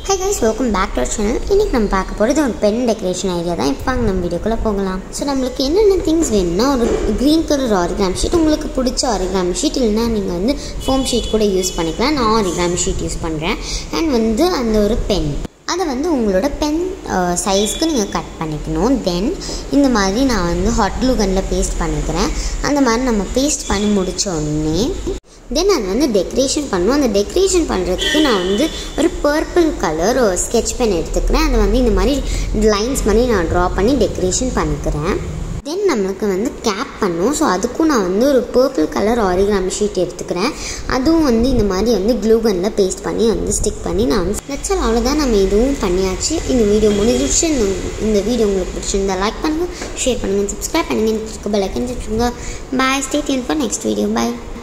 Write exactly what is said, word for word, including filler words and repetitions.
Hi guys, welcome back to our channel. இன்னைக்கு நம்ம பார்க்க போறது ஒரு பென் டெக்கரேஷன் ஐடியா தான். இப்போ வாங்க நம்ம வீடியோக்குள்ள போகலாம். ஸோ நம்மளுக்கு என்னென்ன திங்ஸ் வேணும்னா ஒரு க்ரீன் கலர் ஆரிகாமி ஷீட், உங்களுக்கு பிடிச்ச ஆரிகாமி ஷீட், இல்லைனா நீங்கள் வந்து ஃபோம் ஷீட் கூட யூஸ் பண்ணிக்கலாம். நான் ஆரிகாமி ஷீட் யூஸ் பண்ணுறேன். அண்ட் வந்து அந்த ஒரு பென், அதை வந்து உங்களோட பென் சைஸ்க்கு நீங்கள் கட் பண்ணிக்கணும். தென் இந்த மாதிரி நான் வந்து ஹாட் க்ளூ கன்னில் பேஸ்ட் பண்ணிக்கிறேன். அந்த மாதிரி நம்ம பேஸ்ட் பண்ணி முடித்த உடனே தென் அது வந்து டெக்கரேஷன் பண்ணுவோம். அந்த டெக்கரேஷன் பண்ணுறதுக்கு நான் வந்து ஒரு பர்பிள் கலர் ஒரு ஸ்கெட்ச் பென் எடுத்துக்கிறேன். அதை வந்து இந்த மாதிரி லைன்ஸ் மாதிரி நான் ட்ரா பண்ணி டெக்கரேஷன் பண்ணிக்கிறேன். தென் நம்மளுக்கு வந்து கேப் பண்ணும். ஸோ அதுக்கும் நான் வந்து ஒரு பர்பிள் கலர் ஆரிகாமி ஷீட் எடுத்துக்கிறேன். அதுவும் வந்து இந்த மாதிரி வந்து க்ளூ கன்னில் பேஸ்ட் பண்ணி வந்து ஸ்டிக் பண்ணி நான் வந்து நெச்சல் அவ்வளோதான். நம்ம இதுவும் பண்ணியாச்சு. இந்த வீடியோ முடிஞ்சிடுச்சு. இந்த வீடியோ உங்களுக்கு பிடிச்சிருந்தா லைக் பண்ணுங்கள், ஷேர் பண்ணுங்கள், சப்ஸ்கிரைப் பண்ணுங்கள், பெல் ஐக்கன் வச்சுக்கோங்க. Bye, stay tuned for next video. Bye.